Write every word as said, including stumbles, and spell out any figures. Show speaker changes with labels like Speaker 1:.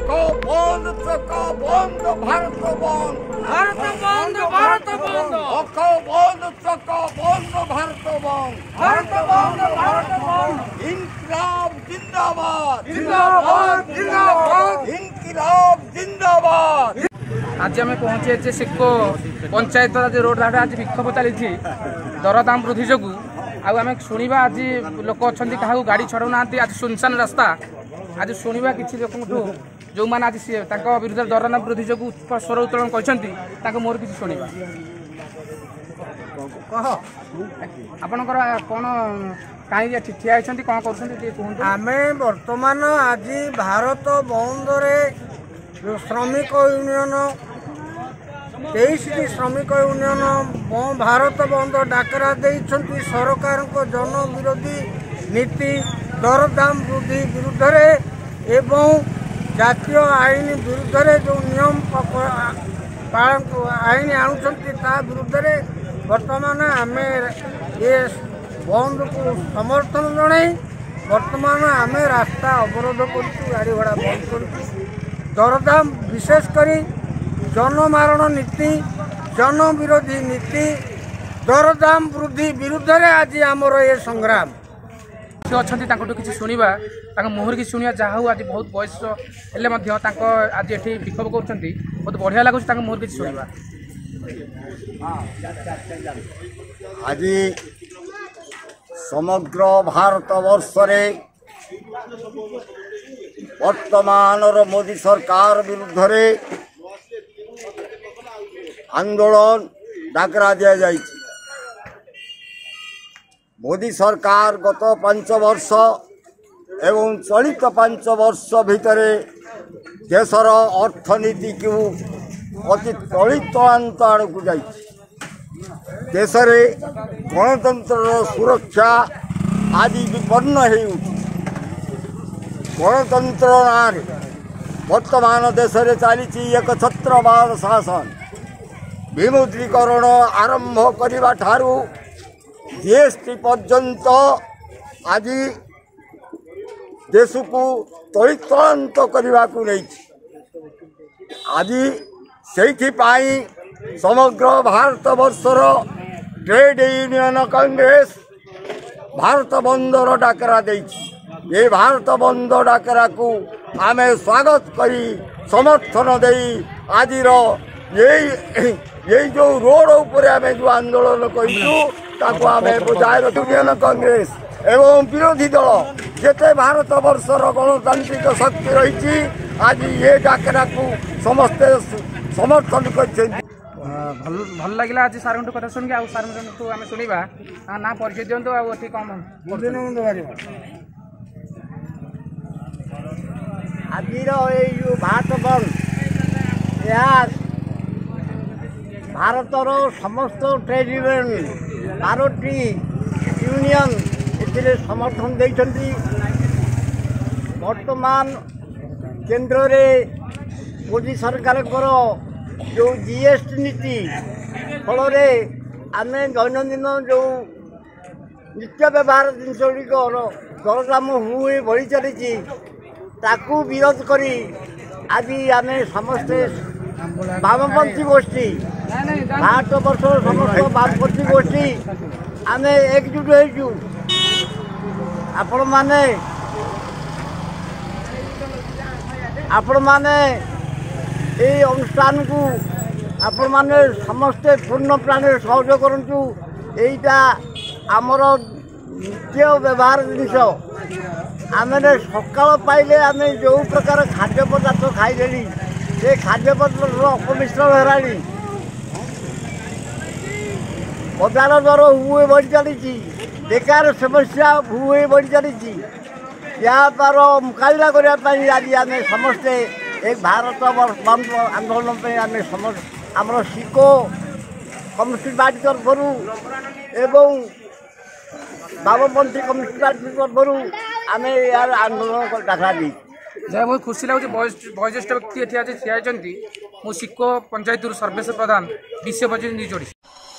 Speaker 1: चको बंद चको बंद भारत बंद
Speaker 2: भारत बंद भारत बंद
Speaker 1: चको बंद चको बंद भारत बंद
Speaker 2: भारत बंद भारत बंद
Speaker 1: इनकलाब जिंदाबाद
Speaker 2: जिंदाबाद जिंदाबाद
Speaker 1: इनकलाब जिंदाबाद।
Speaker 3: आज आम पहुँचे सिक्को पंचायत आज रोड घाट आज विक्षोभ चली दरदाम वृद्धि जो आम शुणा आज लोक अच्छा क्या गाड़ी छड़ाऊ ना आज सुनसान रास्ता आज शुणा किसी लोक जो मैंने आज विरुद्ध दरदाम वृद्धि जो स्वर उत्तोलन कर मोर किसी शुणा आपणकर कौन कहीं ठिया होती कौन कर
Speaker 4: आम बर्तमान आज भारत बंद जो श्रमिक यूनियन तेईस श्रमिक यूनियन भारत बंद डाकरा देइछंती सरकार को जन विरोधी नीति दरदाम वृद्धि विरुद्ध एवं जातीय आईन विरुद्ध जो नियम आईन आणुछंती ता विरुद्ध वर्तमान आम ये बंद को समर्थन जनाई वर्तमान आम रास्ता अवरोध कर गाड़ी घोड़ा बंद कर दरदाम विशेष करी जनमारण नीति जन विरोधी नीति दरदाम वृद्धि विरुद्ध आज आमर ये संग्राम
Speaker 3: अच्छा किसी शुणा मुहर की शुणा जहाँ आज बहुत बयस हेल्ले आज ये विक्षोभ कर बहुत बढ़िया लगुच मुहर किसी शुणा
Speaker 1: आज समग्र भारत वर्ष वर्तमान मोदी सरकार विरुद्ध आंदोलन डाकरा दि जाए। मोदी सरकार गत पांच वर्ष एवं चलित पांच वर्ष भितर देशर अर्थनीति को अति तलितलांत आड़ को जाए। देश में गणतंत्र सुरक्षा आदि विपन्न हो गणतंत्र ना वर्तमान देश में चली एक छत्रवाद शासन विमुद्रीकरण आरंभ करने ठारू जीएसटी पर्यंत आज देश को तलितलांत करने को नहीं आज से समग्र भारत वर्षर ट्रेड यूनियन कांग्रेस भारत बंदर डाकरा देइछि। ये भारत बंद डाकरा को आम स्वागत करी समर्थन दे आज यही यही जो रोड उपरे आम जो आंदोलन करूँ आम बुझाए यूनियन कांग्रेस एवं विरोधी दल जिते भारत वर्षर गणतांत्रिक शक्ति रही आज ये डाकरा को समस्ते समर्थन कर
Speaker 3: भल भल लगे आज सार कथा शुणिक आउ सार आम शुणा ना परिचय दिंतु आठ कम
Speaker 4: आज जो भारत बंद यह भारतर समस्त ट्रेड यूनियन बारोटी यूनियन ए समर्थन देइछंती। वर्तमान केंद्र रे मोदी सरकार जो जीएसटी नीति फल आम दैनंदिन जो नित्य व्यवहार जिनस दरदाम हुए बढ़ी चली ताकू विरोध करी आज आम समस्ते वामपंथी गोष्ठी भारत वर्ष समस्त वामपंथी गोष्ठी आम एकजुट हो आपण माने आपण माने ये अनुष्ठान को आपण माने समस्ते पूर्ण प्राण सहयोग करूँ। यहीटा आमर नित्य व्यवहार जिनस आम सकाल पाइले आम जो प्रकार खाद्य पदार्थ खाइले से खाद्य पदार्थ अपमिश्रण है बजार दर हुए बढ़ी चली बेकार समस्या हुए बढ़ी चली या तार मुकाबला करने आज आम समस्ते एक भारत बंद आंदोलन पे आम समस्त आम सिको कम्युनिस्ट पार्टी तरफ एवं वामपंथी कम्युनिस्ट पार्टी तरफ आम यार आंदोलन डाकरा दी
Speaker 3: जय बहुत खुशी लगुच वयोज्येष्ठ व्यक्ति ये ठिया ठिया मुझ सिक्को पंचायत सर्वेश प्रधान विश्व न्यूज ओडिशा।